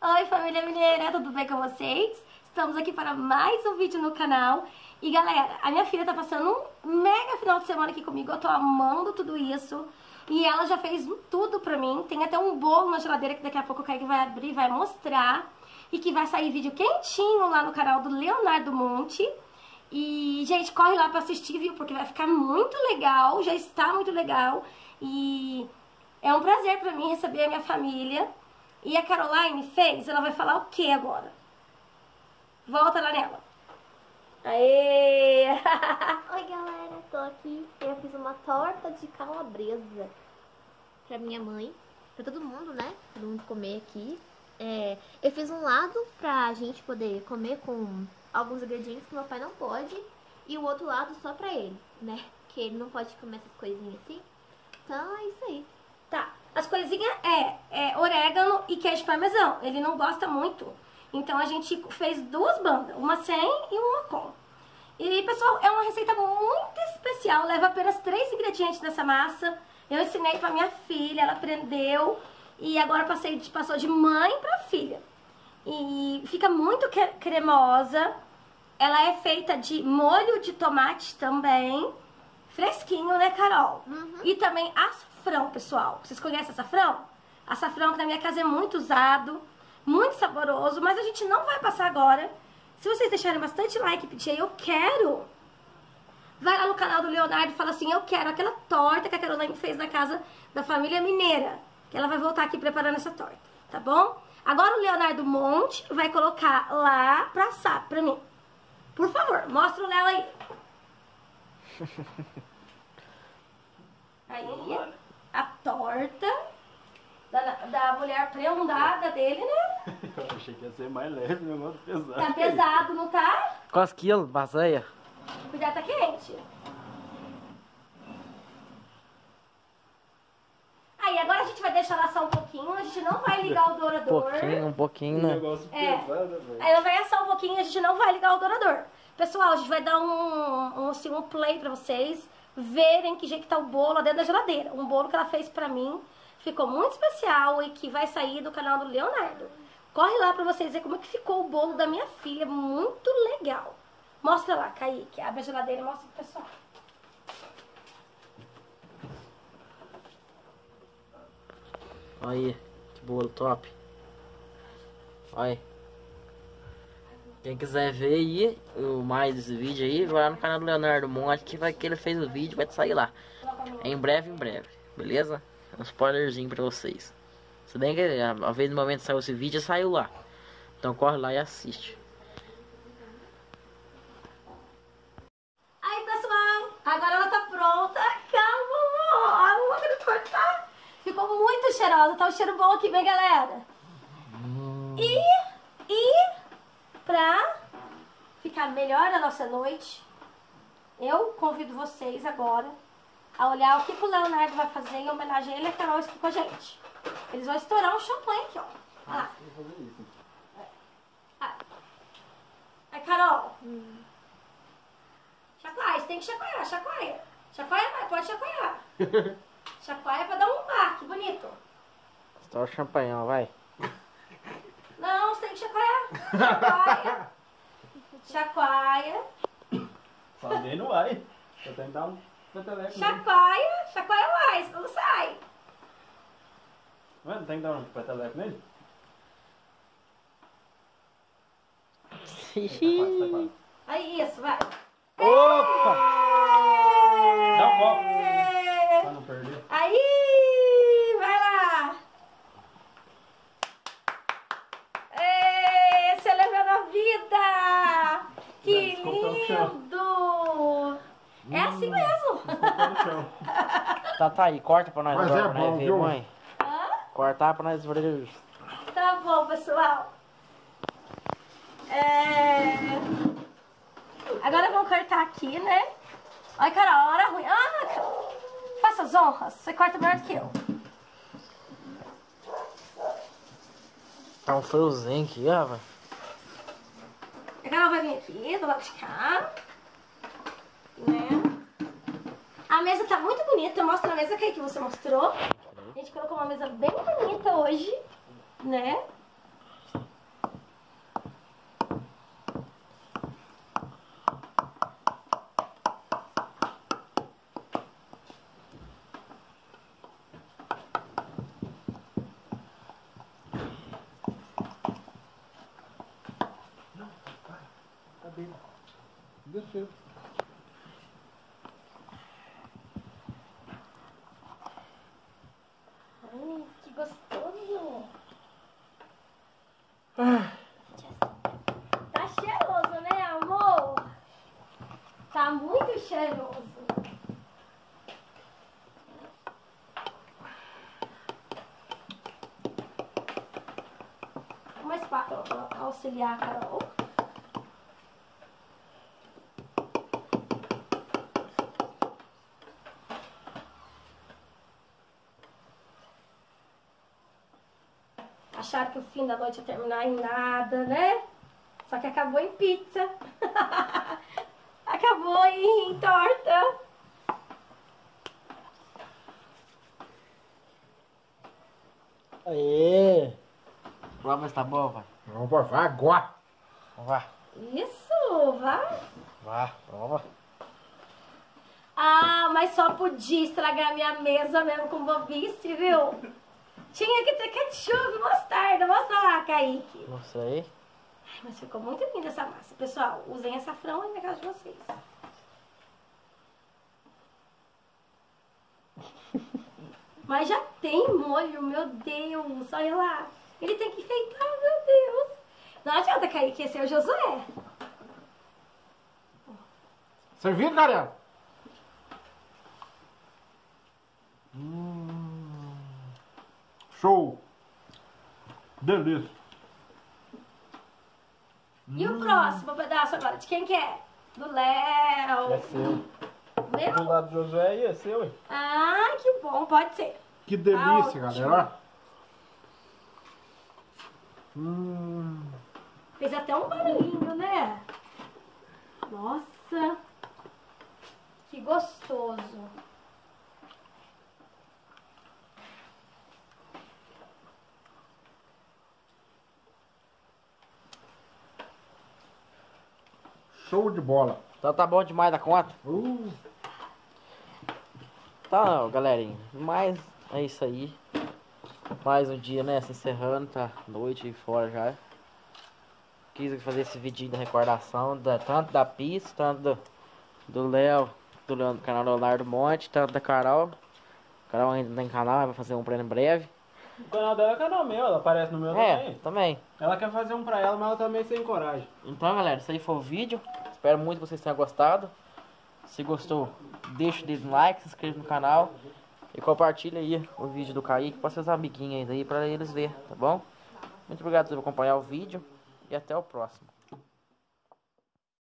Oi, família mineira, tudo bem com vocês? Estamos aqui para mais um vídeo no canal. E galera, a minha filha tá passando um mega final de semana aqui comigo. Eu tô amando tudo isso. E ela já fez tudo pra mim. Tem até um bolo na geladeira que daqui a pouco o Kaique vai abrir e vai mostrar. E que vai sair vídeo quentinho lá no canal do Leonardo Monte. E, gente, corre lá pra assistir, viu? Porque vai ficar muito legal, já está muito legal. E é um prazer pra mim receber a minha família. E a Caroline fez, ela vai falar o que agora? Volta lá nela. Aê! Oi galera, tô aqui. Eu fiz uma torta de calabresa pra minha mãe, pra todo mundo, né? Todo mundo comer aqui. Eu fiz um lado pra gente poder comer com alguns ingredientes que meu pai não pode, e o outro lado só pra ele, né? Que ele não pode comer essas coisinhas assim. Então é isso aí. Tá, as coisinhas é orégano e queijo parmesão. Ele não gosta muito. Então a gente fez duas bandas, uma sem e uma com. E pessoal, é uma receita muito especial. Leva apenas 3 ingredientes dessa massa. Eu ensinei pra minha filha, ela aprendeu. E agora passou de mãe pra filha. E fica muito cremosa. Ela é feita de molho de tomate também. Fresquinho, né, Carol? Uhum. E também açafrão, pessoal. Vocês conhecem açafrão? Açafrão que na minha casa é muito usado, muito saboroso, mas a gente não vai passar agora. Se vocês deixarem bastante like e pedir eu quero, vai lá no canal do Leonardo e fala assim, eu quero aquela torta que a Caroline fez na casa da família mineira. Que ela vai voltar aqui preparando essa torta, tá bom? Agora o Leonardo Monte vai colocar lá pra assar pra mim. Por favor, mostra o Léo aí. Aí, a torta da mulher prendada dele, né? Eu achei que ia ser mais leve, o negócio pesado. Tá pesado, não tá? Quantos quilos, baseia? Cuidado, tá quente. Aí, agora a gente vai deixar ela assar um pouquinho. A gente não vai ligar o dourador. Um pouquinho, Um né? negócio pesado, velho. Aí ela vai assar um pouquinho e a gente não vai ligar o dourador. Pessoal, a gente vai dar um play pra vocês verem que jeito que tá o bolo lá dentro da geladeira. Um bolo que ela fez pra mim. Ficou muito especial e que vai sair do canal do Leonardo. Corre lá pra vocês verem como é que ficou o bolo da minha filha. Muito legal. Mostra lá, Kaique. Abre a geladeira e mostra pro pessoal. Olha aí, que bolo top. Olha aí. Quem quiser ver aí, mais desse vídeo aí, vai lá no canal do Leonardo Monte que ele fez o vídeo, vai sair lá. Em breve, beleza? Um spoilerzinho pra vocês. Se bem que a vez no momento que saiu esse vídeo, saiu lá. Então corre lá e assiste. Aí, pessoal, agora ela tá pronta. Calma, amor. Eu vou querer cortar. Ficou muito cheirosa. Tá um cheiro bom aqui, bem, galera? E pra ficar melhor a nossa noite, eu convido vocês agora a olhar o que o Leonardo vai fazer em homenagem a ele e a Carol aqui com a gente. Eles vão estourar um champanhe aqui, ó. Olha lá. Aí, Carol. Chacoalha, você tem que chacoalhar, chacoalha. Chacoalha, vai, pode chacoalhar. Chacoalha pra dar um baque, bonito. Estoura o champanhão, vai. Não, você tem que chacoalhar. Chacoalha. Chacoalha. Só nem no ar, hein? Eu tenho que dar um peteleco. Chacoalha. Chacoalha mais, quando sai. Não tem que dar um peteleco nele? Tá quase. Aí, isso, vai. Opa! Dá um copo. É. Pra não perder. Aí, vai lá. Ê, celebrando a vida. Que Desculpa o chão. lindo. É assim mesmo. Ficou no chão. Tá aí, corta pra nós Mas agora, é pra nós bom, ver, viu? mãe. Hã? Cortar pra nós ver. Tá bom, pessoal. Agora vamos cortar aqui, né? Olha, Carol, hora ruim. Ah, Carol, faça as honras. Você corta melhor do que eu. Tá um friozinho aqui, ó, velho. A Carol vai vir aqui do lado de cá. Né? A mesa tá muito bonita. Mostra a mesa que você mostrou. A gente colocou uma mesa bem bonita hoje, né? dele. Desceu. Ai, que gostoso. Tá cheiroso, né, amor? Tá muito cheiroso. Uma espátula pra auxiliar a Carol. Acharam que o fim da noite ia terminar em nada, né? Só que acabou em pizza. Acabou em torta. Aê! Vamos ver se tá bom, vai. Vamos por agora. Vá. Isso, vai. Vá, prova. Ah, mas só podia estragar minha mesa mesmo com bobice, viu? Tinha que ter ketchup e mostarda. Mostra lá, Kaique. Mostra aí. Ai, mas ficou muito linda essa massa. Pessoal, usem açafrão aí na casa de vocês. Mas já tem molho, meu Deus. Olha lá. Ele tem que enfeitar, meu Deus. Não adianta, Kaique, esse é o Josué. Servido, galera? Show. Delícia. E o próximo pedaço agora? De quem que é? Do Léo. É seu. Do Meu? lado do Josué e é seu, hein? Ah, que bom. Pode ser. Que delícia, Ótimo. galera. Fez até um barulhinho, né? Nossa. Que gostoso. Show de bola. Então tá bom demais da conta. Tá, galerinha. Mas é isso aí. Mais um dia, né? Se encerrando, tá noite aí fora já. Quis fazer esse vidinho da recordação, tanto da pista, tanto do Léo, do canal Leonardo Monte, tanto da Carol. Carol ainda não tem canal, vai fazer um pra ela em breve. O canal dela é canal meu, ela aparece no meu também. Também. Ela quer fazer um pra ela, mas ela também sem coragem. Então, galera, isso aí foi o vídeo. Espero muito que vocês tenham gostado. Se gostou, deixa o dedo no like, se inscreva no canal e compartilha aí o vídeo do Kaique para seus amiguinhos aí, para eles verem, tá bom? Muito obrigado por acompanhar o vídeo e até o próximo.